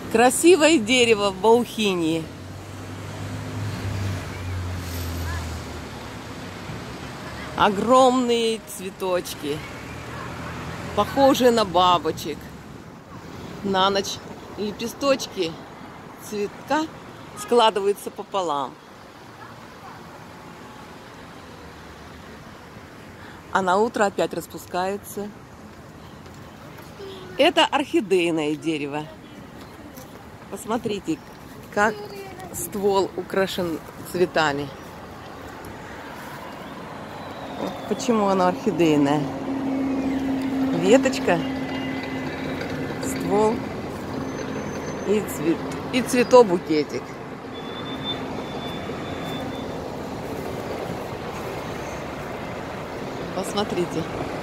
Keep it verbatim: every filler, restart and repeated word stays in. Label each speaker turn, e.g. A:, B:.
A: Красивое дерево в Баухиньи. Огромные цветочки, похожие на бабочек. На ночь лепесточки цветка складываются пополам. А на утро опять распускаются. Это орхидейное дерево. Посмотрите, как ствол украшен цветами. Вот почему оно орхидейное. Веточка, ствол и цвет, и цветобукетик. Посмотрите.